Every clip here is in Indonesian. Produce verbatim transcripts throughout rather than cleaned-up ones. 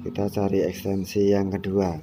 Kita cari ekstensi yang kedua.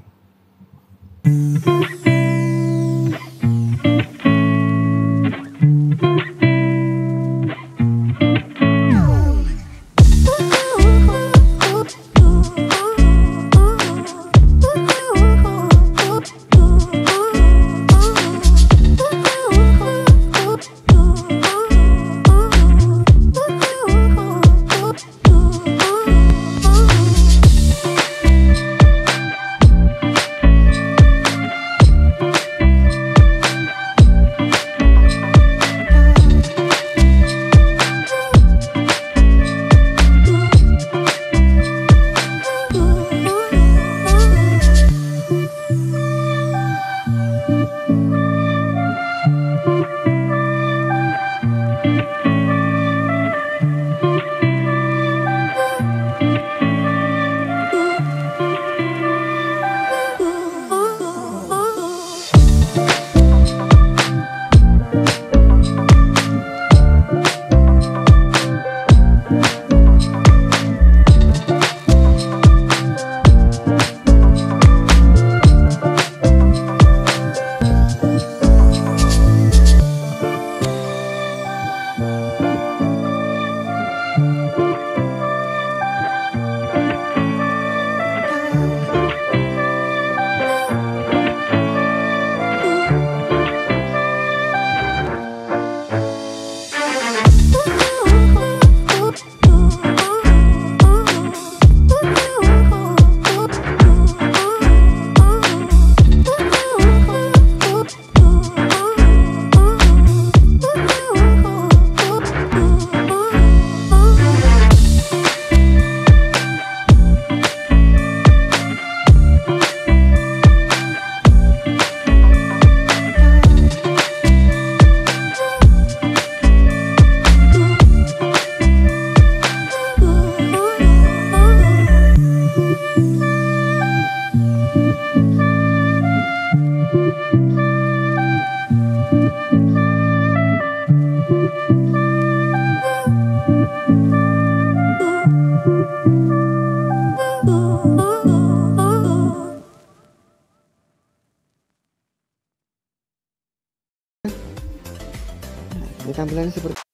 Ini tampilannya seperti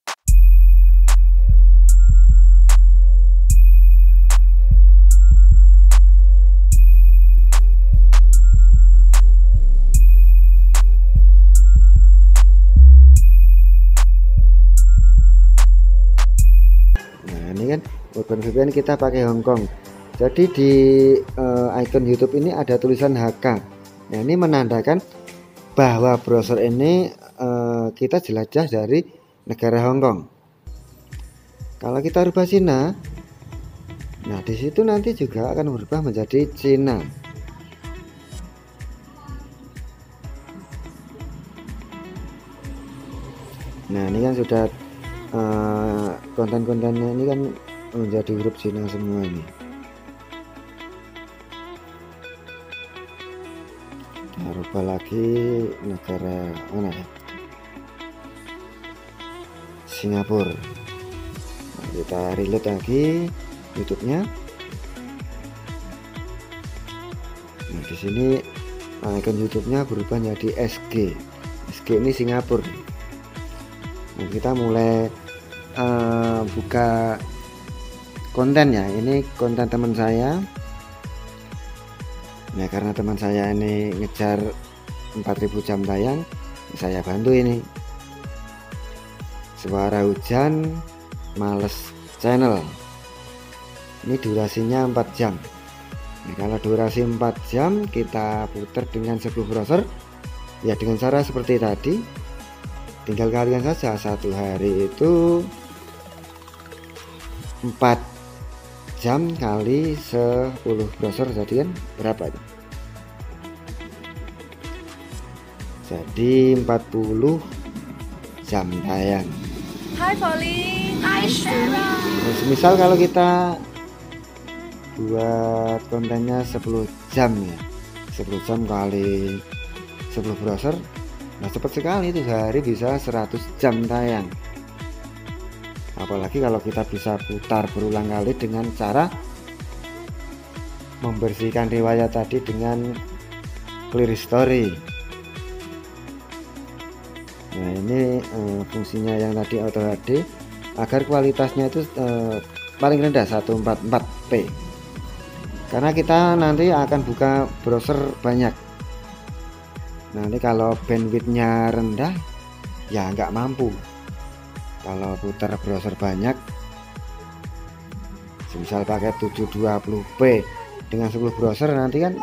kan Urban V P N kita pakai Hongkong. Jadi di uh, icon YouTube ini ada tulisan H K. Nah, ini menandakan bahwa browser ini uh, kita jelajah dari negara Hongkong. Kalau kita rubah Cina, nah di situ nanti juga akan berubah menjadi Cina. Nah, ini kan sudah Uh, konten-kontennya ini kan menjadi huruf Cina semua ini. Kita rubah lagi negara mana ya? Singapura. Nah, kita reload lagi YouTube-nya. Nah, di sini icon YouTube-nya berubah menjadi S G. S G ini Singapura. Nah, kita mulai Uh, buka konten ya. Ini konten teman saya. Nah, karena teman saya ini ngejar empat ribu jam tayang, saya bantu ini. Suara hujan males channel. Ini durasinya empat jam. Nah, kalau durasi empat jam kita putar dengan sebuah browser ya dengan cara seperti tadi. Tinggal kalian saja satu hari itu empat jam kali sepuluh browser, jadi kan berapa itu? Jadi empat puluh jam tayang. Hai Pauline, hai Sarah. Nah, misal kalau kita buat kontennya sepuluh jam ya, sepuluh jam kali sepuluh browser, nah cepat sekali itu sehari bisa seratus jam tayang. Apalagi kalau kita bisa putar berulang kali dengan cara membersihkan riwayat tadi dengan clear story. Nah ini eh, fungsinya yang tadi auto H D agar kualitasnya itu eh, paling rendah seratus empat puluh empat p, karena kita nanti akan buka browser banyak. Nanti kalau bandwidthnya rendah ya nggak mampu. Kalau putar browser banyak, misal pakai tujuh ratus dua puluh p dengan sepuluh browser, nanti kan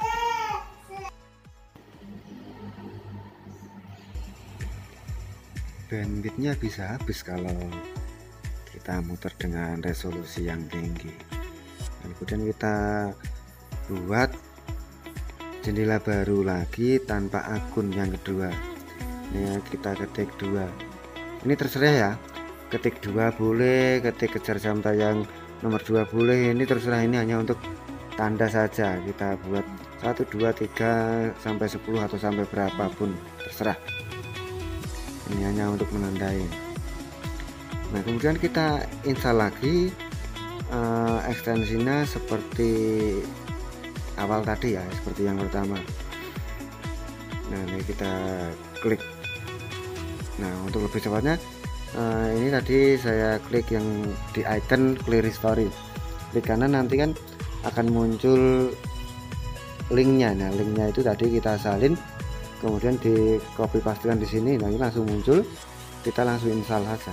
bandwidthnya bisa habis kalau kita muter dengan resolusi yang tinggi. Dan kemudian kita buat jendela baru lagi tanpa akun yang kedua. Ini kita ketik dua. Ini terserah ya, ketik dua boleh, ketik kejar jam tayang nomor dua boleh, ini terserah. Ini hanya untuk tanda saja, kita buat satu dua tiga sampai sepuluh atau sampai berapapun terserah. Ini hanya untuk menandai. Nah kemudian kita install lagi uh, ekstensinya seperti awal tadi ya, seperti yang pertama. Nah ini kita klik. Nah untuk lebih cepatnya uh, ini tadi saya klik yang di icon clear story, klik kanan, nanti kan akan muncul linknya. Nah linknya itu tadi kita salin, kemudian di copy pastekan di sini. Nah ini langsung muncul, kita langsung install saja.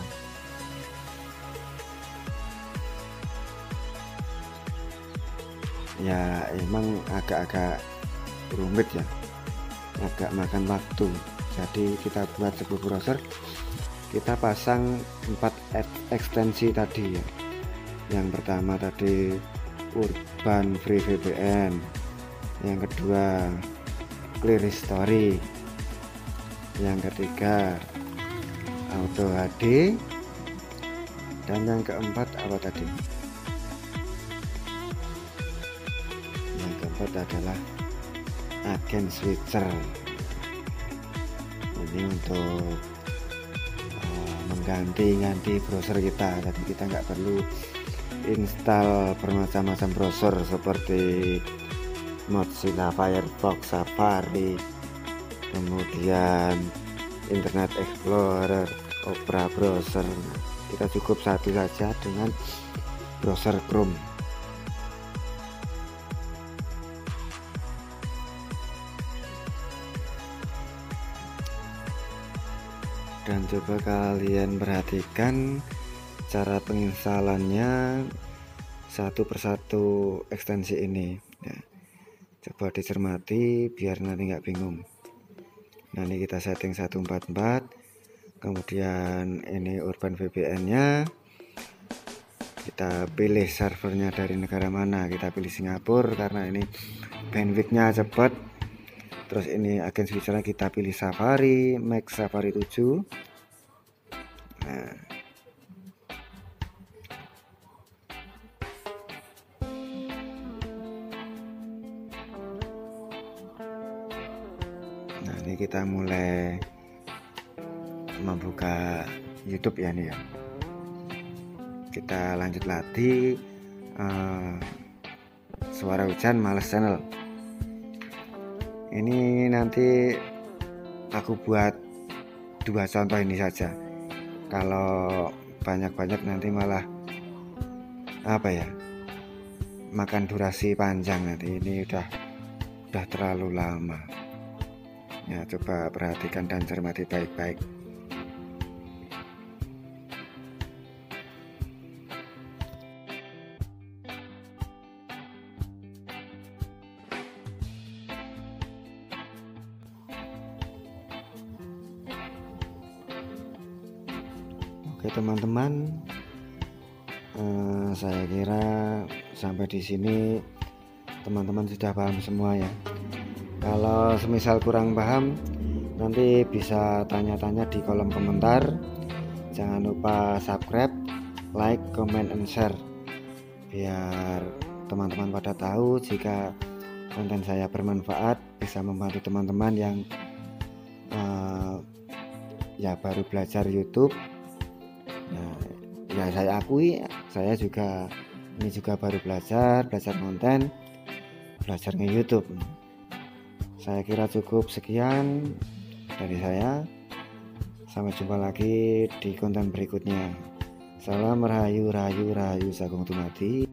Ya emang agak-agak rumit ya, agak makan waktu. Jadi kita buat sebuah browser, kita pasang empat ekstensi tadi ya. Yang pertama tadi Urban Free V P N, yang kedua Clear Story, yang ketiga Auto H D, dan yang keempat apa tadi? Yang keempat adalah Agen Switcher. Ini untuk uh, mengganti-ganti browser kita. Jadi kita nggak perlu install bermacam-macam browser seperti Mozilla Firefox, Safari, kemudian Internet Explorer, Opera browser. Kita cukup satu saja dengan browser Chrome. Dan coba kalian perhatikan cara penginstalannya satu persatu ekstensi ini ya. Coba dicermati biar nanti nggak bingung. Nah ini kita setting seratus empat puluh empat, kemudian ini Urban V P N nya, kita pilih servernya dari negara mana, kita pilih Singapura karena ini bandwidthnya cepat. Terus ini agen switcher kita pilih Safari, Max Safari tujuh. Nah Nah ini kita mulai membuka YouTube ya nih ya. Kita lanjut lagi uh, suara hujan males channel. Ini nanti aku buat dua contoh ini saja. Kalau banyak-banyak nanti malah apa ya, makan durasi panjang nanti. Ini udah udah terlalu lama ya. Coba perhatikan dan cermati baik-baik. Oke teman-teman, eh, saya kira sampai di sini teman-teman sudah paham semua ya. Kalau semisal kurang paham, nanti bisa tanya-tanya di kolom komentar. Jangan lupa subscribe, like, comment, and share biar teman-teman pada tahu jika konten saya bermanfaat, bisa membantu teman-teman yang uh, ya baru belajar YouTube. Nah, ya saya akui saya juga ini juga baru belajar belajar konten, belajar nge YouTube. Saya kira cukup sekian dari saya. Sampai jumpa lagi di konten berikutnya. Salam rahayu rahayu rahayu sagung tumati.